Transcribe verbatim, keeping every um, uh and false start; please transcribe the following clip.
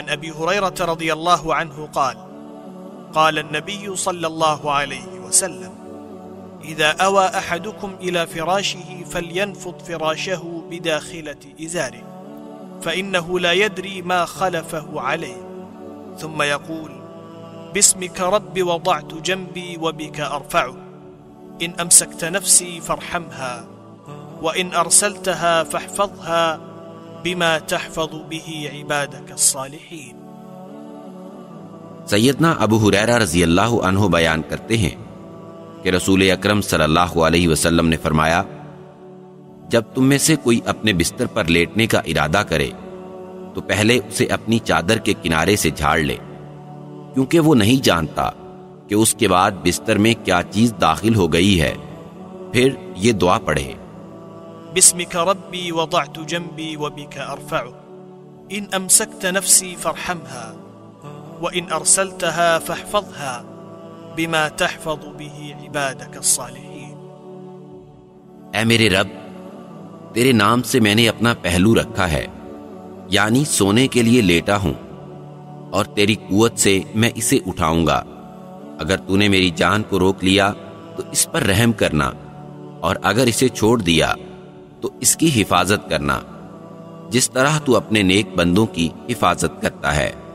عن أبي هريرة رضي الله عنه قال قال النبي صلى الله عليه وسلم إذا أوى أحدكم إلى فراشه فلينفض فراشه بداخلة إزاره فإنه لا يدري ما خلفه عليه ثم يقول باسمك رب وضعت جنبي وبك أرفعه إن أمسكت نفسي فارحمها وإن أرسلتها فاحفظها بما تحفظ به عبادك الصالحين۔ سیدنا ابو ہریرہ رضی اللہ عنہ بیان کرتے ہیں کہ رسول اکرم صلی اللہ علیہ وسلم نے فرمایا، جب تم میں سے کوئی اپنے بستر پر لیٹنے کا ارادہ کرے تو پہلے اسے اپنی چادر کے کنارے سے جھاڑ لے، کیونکہ وہ نہیں جانتا کہ اس کے بعد بستر میں کیا چیز داخل ہو گئی ہے، پھر یہ دعا پڑھے، بسمك ربي وضعت جنبي وبك أرفعه إن أمسكت نفسي فارحمها وإن أرسلتها فاحفظها بما تحفظ به عبادك الصالحين۔ اے میرے رب، تیرے نام سے میں نے اپنا پہلو رکھا ہے، یعنی سونے کے لیے لیٹا ہوں، اور تیری قوت سے میں اسے اٹھاؤں گا۔ اگر تو نے میری جان کو روک لیا تو اس پر رحم کرنا، اور اگر اسے چھوڑ دیا تو اس کی حفاظت کرنا، جس طرح تو اپنے نیک بندوں کی حفاظت کرتا ہے۔